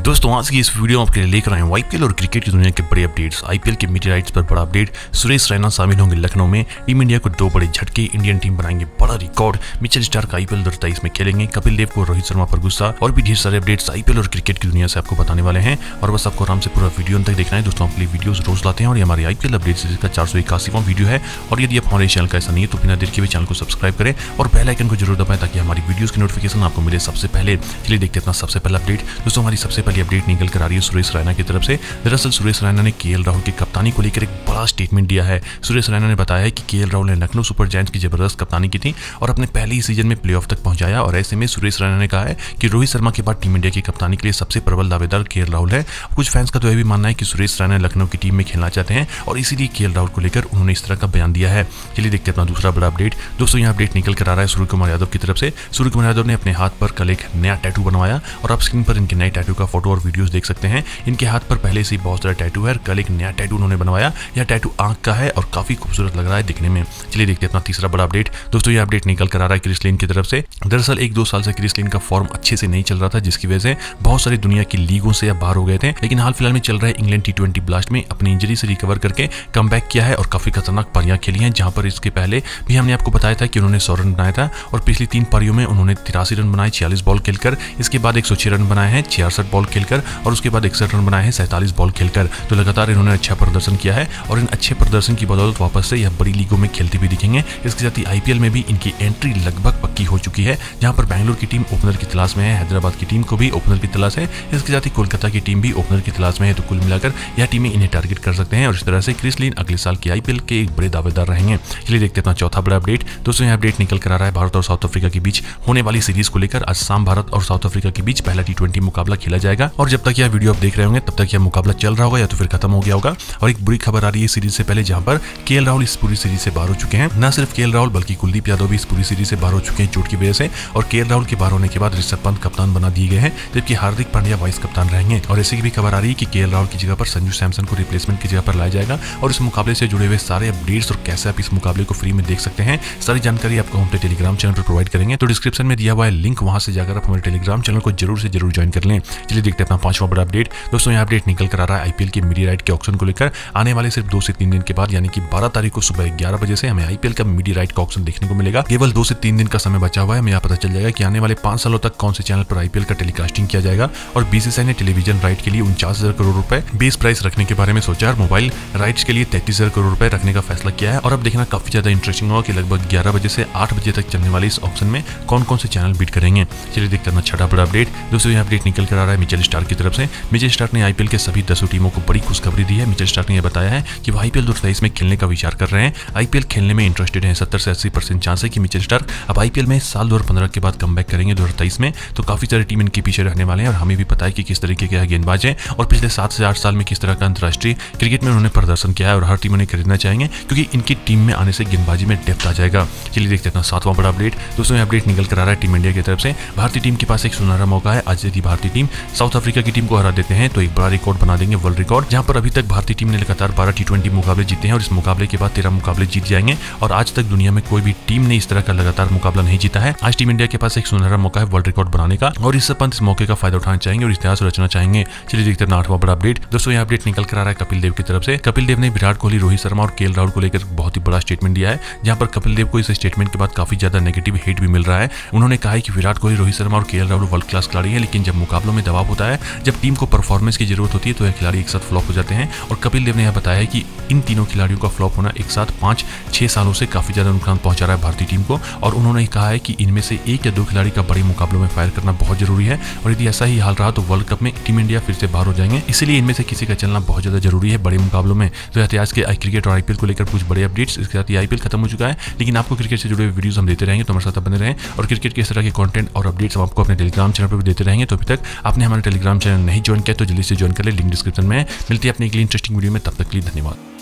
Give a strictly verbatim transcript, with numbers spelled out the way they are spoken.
दोस्तों आज की इस वीडियो में आपके लिए लेकर आए हैं आईपीएल और क्रिकेट की दुनिया के बड़े अपडेट्स। आईपीएल के मीडिया राइट्स पर बड़ा अपडेट, सुरेश रैना शामिल होंगे लखनऊ में, टीम इंडिया को दो बड़े झटके, इंडियन टीम बनाएंगे बड़ा रिकॉर्ड, मिचेल स्टार्क आईपीएल दो हज़ार तेईस में खेलेंगे, कपिल देव को रोहित शर्मा पर गुस्सा और भी ढेर सारे अपडेट्स आईपीएल और क्रिकेट की दुनिया से आपको बताने वाले हैं। और बस आपको आराम से पूरा वीडियो तक देखना है। दोस्तों आपके लिए वीडियोस रोज लाते हैं और ये हमारे आईपीएल अपडेट सीरीज का चार सौ इक्यासीवां वीडियो है। और यदि आप हमारे चैनल का ऐसा नहीं है तो बिना देर के भी चैनल को सब्सक्राइब करें और बेल आइकन को जरूर दबाएं ताकि हमारी वीडियोस की नोटिफिकेशन आपको मिले सबसे पहले। चलिए देखते हैं अपना सबसे पहला अपडेट। दोस्तों हमारी सबसे पहली अपडेट निकल कर आ रही है सुरेश रैना की तरफ से। दरअसल सुरेश रैना ने केएल राहुल की कप्तानी को लेकर एक बड़ा स्टेटमेंट दिया है। सुरेश रैना ने बताया है कि केएल राहुल ने लखनऊ सुपर जायंट्स की जबरदस्त कप्तानी की थी और अपने पहले ही सीजन में प्लेऑफ तक पहुंचाया। और ऐसे में सुरेश रैना ने कहा है कि रोहित शर्मा के बाद टीम इंडिया की कप्तानी के लिए सबसे प्रबल दावेदार केएल राहुल है। कुछ फैंस का तो यह भी मानना है कि सुरेश रैना लखनऊ की टीम में खेलना चाहते हैं और इसीलिए केएल राहुल को लेकर उन्होंने इस तरह का बयान दिया है। चलिए देखते हैं अपना दूसरा बड़ा अपडेट। दोस्तों यह अपडेट निकल कर आ रहा है सूर्य कुमार यादव की तरफ से। सूर्य कुमार यादव ने अपने हाथ पर कल एक नया टैटू बनवाया और आप स्क्रीन पर इनके नए टैटू का फोटो और वीडियोस देख सकते हैं। इनके हाथ पर पहले से ही बहुत सारा टैटू है और कल एक नया टैटू उन्होंने बनवाया। यह टैटू आंख का है और काफी खूबसूरत लग रहा है दिखने में। चलिए देखते हैं अपना तीसरा बड़ा अपडेट। दोस्तों यह अपडेट निकल कर आ रहा है क्रिस लिन की तरफ से। दरअसल एक दो साल से क्रिस लिन का फॉर्म अच्छे से नहीं चल रहा था, जिसकी वजह से बहुत सारी दुनिया की लीगों से बाहर हो गए थे। लेकिन हाल फिलहाल में चल रहे इंग्लैंड टी ट्वेंटी ब्लास्ट में अपनी इंजरी से रिकवर करके कमबैक किया है और काफी खतरनाक पारियां खेली हैं, जहां पर इसके पहले भी हमने आपको बताया था कि उन्होंने सौ रन बनाया था और पिछली तीन पारियों में उन्होंने तिरासी रन बनाए छियालीस बॉल खेलकर। इसके बाद एक सौ छह रन बनाए हैं छियासठ बॉल खेलकर और उसके बाद इकसठ रन बनाए हैं सैंतालीस बॉल खेलकर। तो लगातार इन्होंने अच्छा प्रदर्शन किया है और इन अच्छे प्रदर्शन की बदौलत वापस से यह बड़ी लीगों में खेलते भी दिखेंगे। इसके साथ ही आईपीएल में भी इनकी एंट्री लगभग पक्की हो चुकी है, जहां पर बैंगलोर की टीम ओपनर की तलाश में है, हैदराबाद की टीम को भी ओपनर की तलाश है, इसके साथ ही कोलकाता की टीम भी ओपनर की तलाश में है। तो कुल मिलाकर यह टीमें इन्हें टारगेट कर सकते हैं और इस तरह से क्रिस लिन अगले साल के आईपीएल के एक बड़े दावेदार रहेंगे। चलिए देखते हैं अपना चौथा बड़ा अपडेट। दोस्तों यह अपडेट निकल कर आ रहा है भारत और साउथ अफ्रीका के बीच होने वाली सीरीज को लेकर। आज शाम भारत और साउथ अफ्रीका के बीच पहला टी ट्वेंटी मुकाबला खेला जाएगा और जब तक यह वीडियो आप देख रहे होंगे तब तक यह मुकाबला चल रहा होगा या तो फिर खत्म हो गया होगा। और एक बुरी खबर आ रही है सीरीज से पहले, जहां पर केएल राहुल इस पूरी सीरीज से बाहर हो चुके हैं। न सिर्फ केएल राहुल बल्कि कुलदीप यादव भी इस पूरी सीरीज से बाहर हो चुके हैं चोट की वजह से। और केएल राहुल के बाहर होने के बाद ऋषभ पंत कप्तान बना दिए गए हैं, जबकि हार्दिक पांड्या वाइस कप्तान रहेंगे। और ऐसी भी खबर आ रही है कि केएल राहुल की जगह पर संजू सैमसन को रिप्लेसमेंट की जगह पर लाया जाएगा। और इस मुकाबले से जुड़े हुए सारे अपडेट्स और कैसे आप इस मुकाबले को फ्री में देख सकते हैं, सारी जानकारी आपको हम अपने टेलीग्राम चैनल पर प्रोवाइड करेंगे। तो डिस्क्रिप्शन में दिया हुआ है लिंक, वहां से जाकर आप हमारे टेलीग्राम चैनल को जरूर से जरूर ज्वाइन कर लें। चलिए देखते हैं अपना पांचवा बड़ा अपडेट। दोस्तों यह अपडेट निकल कर आ रहा है आईपीएल के मीडिया राइट के ऑक्शन को लेकर। आने वाले सिर्फ दो से तीन दिन के बाद यानी कि बारह तारीख को सुबह ग्यारह बजे से हमें आईपीएल का मीडिया राइट का ऑक्शन देखने को मिलेगा। केवल दो से तीन दिन का समय बचा हुआ है। हमें यहाँ पता चल जाएगा कि आने वाले पांच सालों तक कौन से चैनल पर आईपीएल का टेलीकास्टिंग किया जाएगा। और बीसीसीआई ने टेलीविजन राइट के लिए उनचास हजार करोड़ रुपए बेस प्राइस रखने के बारे में सोचा और मोबाइल राइट्स के लिए तैंतीस हजार करोड़ रुपए रखने का फैसला किया है। और अब देखना काफी ज्यादा इंटरेस्टिंग होगा कि लगभग ग्यारह बजे से आठ बजे तक चलने वाले इस ऑक्शन में कौन कौन से चैनल बीट करेंगे। चलिए देखते हैं छठा बड़ा अपडेट। दोस्तों यह अपडेट निकल कर आ रहा है मिचेल स्टार्क की तरफ से। मिचेल स्टार्क ने आईपीएल के सभी दसों टीमों को बड़ी खुशखबरी दी है। मिचेल स्टार्क ने यह बताया है कि वो आईपीएल दो हज़ार तेईस में खेलने का विचार कर रहे हैं, आईपीएल खेलने में इंटरेस्टेड हैं। सत्तर से अस्सी परसेंट चांस है कि मिचेल स्टार्क अब आईपीएल में साल दो हज़ार पंद्रह के बाद कमबैक करेंगे दो हज़ार तेईस में। तो काफी सारी टीम इनके पीछे रहने वाले हैं और हमें भी पता है कि किस तरीके के गेंदबाज हैं और पिछले सात से आठ साल में किस तरह का अंतर्राष्ट्रीय क्रिकेट में उन्होंने प्रदर्शन किया है और हर टीम उन्हें खरीदना चाहेंगे क्योंकि इनकी टीम में आने से गेंदबाजी में डेप्थ आ जाएगा। चलिए देखते हैं सातवां बड़ा अपडेट। दोस्तों यह अपडेट निकल कर आ रहा है टीम इंडिया की तरफ से। भारतीय टीम के पास एक सुनहरा मौका है। आज यदि भारतीय टीम साउथ अफ्रीका की टीम को हरा देते हैं तो एक बड़ा रिकॉर्ड बना देंगे, वर्ल्ड रिकॉर्ड, जहां पर अभी तक भारतीय टीम ने लगातार बारह टी ट्वेंटी मुकाबले जीते हैं और इस मुकाबले के बाद तेरह मुकाबले जीत जाएंगे। और आज तक दुनिया में कोई भी टीम ने इस तरह का लगातार मुकाबला नहीं जीता है। आज टीम इंडिया के पास एक सुनहरा मौका है वर्ल्ड रिकॉर्ड बनाने का और ऋषभ पंत इस मौके का फायदा उठाना चाहेंगे और इतिहास रचना चाहेंगे। चलिए देखते हैं आठवां बड़ा अपडेट। दोस्तों यह अपडेट निकल कर आ रहा है कपिल देव की तरफ से। कपिल देव ने विराट कोहली, रोहित शर्मा और केएल राहुल को लेकर बहुत ही बड़ा स्टेटमेंट दिया है, जहां पर कपिल देव को इस स्टेटमेंट के बाद काफी ज्यादा नेगेटिव हेट भी मिल रहा है। उन्होंने कहा है कि विराट कोहली, रोहित शर्मा और केएल राहुल वर्ल्ड क्लास खिलाड़ी है, लेकिन जब मुकाबलों में दबाव होता है, जब टीम को परफॉर्मेंस की जरूरत होती है तो यह खिलाड़ी एक साथ फ्लॉप हो जाते हैं। और कपिल देव ने यह बताया है कि इन तीनों खिलाड़ियों का फ्लॉप होना एक साथ पांच छह सालों से काफी ज्यादा नुकसान पहुंचा रहा है भारतीय टीम को। और उन्होंने कहा है कि इनमें से एक या दो खिलाड़ी का बड़े मुकाबलों में फायर करना बहुत जरूरी है और यदि ऐसा ही हाल रहा तो वर्ल्ड कप में टीम इंडिया फिर से बाहर हो जाएंगे। इसलिए इनमें से किसी का चलना बहुत ज्यादा जरूरी है बड़े मुकाबलों में। तो आज के क्रिकेट और आईपीएल को लेकर कुछ बड़े अपडेट्स। इसके साथ ही आईपीएल खत्म हो चुका है, लेकिन आपको क्रिकेट से जुड़े हुए वीडियोस हम देते रहेंगे, तो हमारे साथ बने रहें और क्रिकेट के इस तरह के कंटेंट और अपडेट्स हम आपको अपने टेलीग्राम चैनल पर भी देते रहेंगे। तो अभी तक आपने हमारे टेलीग्राम चैनल नहीं ज्वाइन किया तो जल्दी से ज्वाइन कर ले, लिंक डिस्क्रिप्शन में है। मिलती है अपनी अगली इंटरेस्टिंग वीडियो में, तब तक के लिए धन्यवाद।